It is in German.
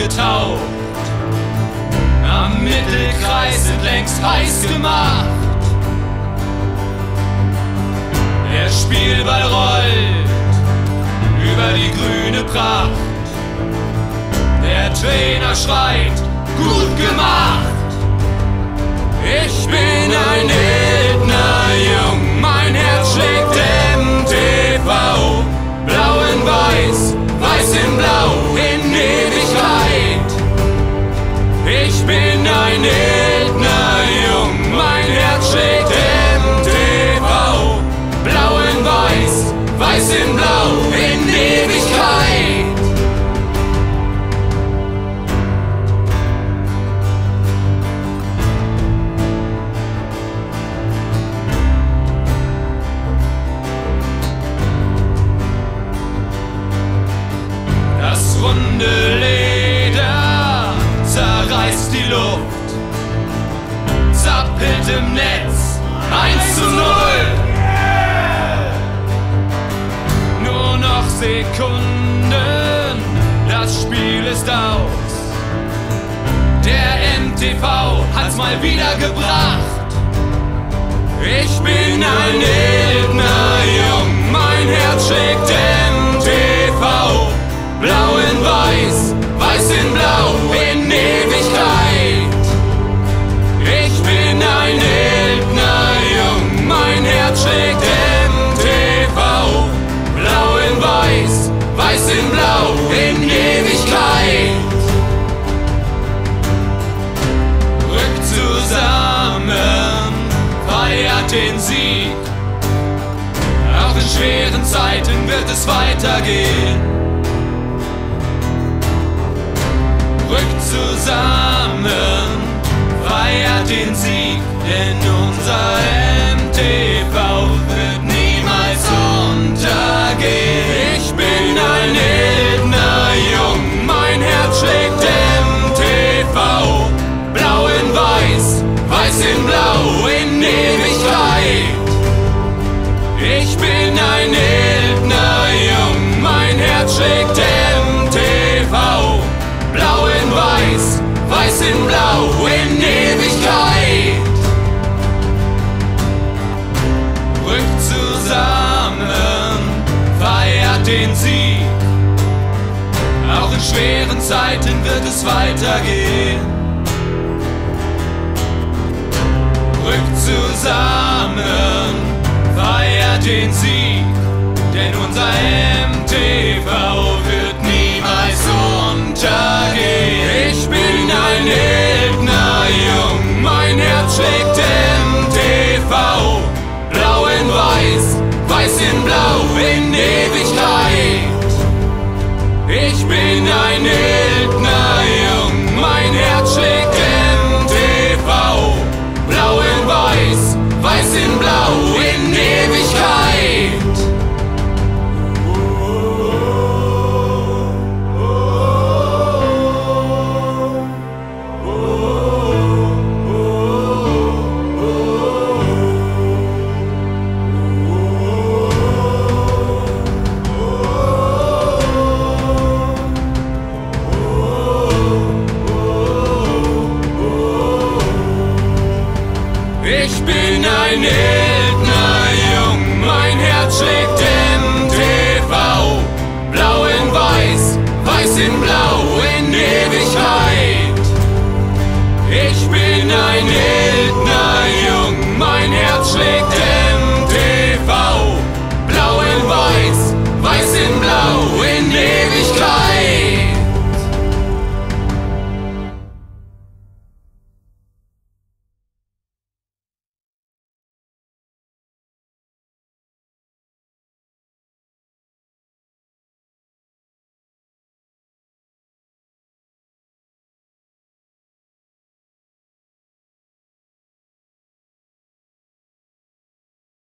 getaucht. Am Mittelkreis sind längst heiß gemacht. Der Spielball rollt über die grüne Pracht. Der Trainer schreit, gut gemacht. Ich bin ein Hildner Jung, mein Herz schlägt MTV. Blau in weiß, weiß in blau, in Ewigkeit. Ich bin ein Hildner Jung, mein Herz schlägt MTV. Blau in weiß, weiß in blau, in Ewigkeit. Das runde Leder zerreißt die Luft, zappelt im Netz 1:0. Nur noch Sekunden, das Spiel ist aus. Der MTV hat's mal wieder gebracht. Ich bin ein Hildner Jung, mein Herz schlägt MTV. Blau in weiß, weiß in blau, in Ewigkeit. Ich bin ein Hildner Jung, mein Herz schlägt MTV. Blau in weiß, weiß in blau, in Ewigkeit. Rückt zusammen, feiert den Sieg. Auch in schweren Zeiten wird es weitergehen. Rückt zusammen, feiert den Sieg, denn unser MTV wird niemals untergehen. Ich bin ein Hildner Jung, mein Herz schlägt MTV. Blau in weiß, weiß in blau, in Ewigkeit. Ich bin ein Hildner Jung, mein Herz schlägt MTV. Blau in weiß, weiß in blau, in Ewigkeit. Rückt zusammen, feiert den Sieg. Auch in schweren Zeiten wird es weitergehen. Rückt zusammen, feiert den Sieg, denn unser MTV wird niemals untergehen. Ich bin ein Hildner Jung, mein Herz schlägt MTV. Blau in weiß, weiß in blau, in Ewigkeit. Ich bin ein Hildner Jung, mein Herz schlägt MTV. Blau in weiß, weiß in blau, in Ewigkeit. Ich bin ein Hildner Jung, mein Herz schlägt MTV. Blau in weiß, weiß in blau, in Ewigkeit. Ich bin ein Hildner Jung, mein Herz schlägt